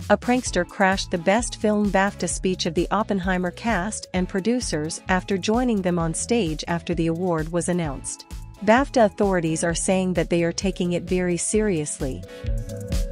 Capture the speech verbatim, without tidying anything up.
A prankster crashed the Best Film BAFTA speech of the Oppenheimer cast and producers after joining them on stage after the award was announced. BAFTA authorities are saying that they are taking it very seriously.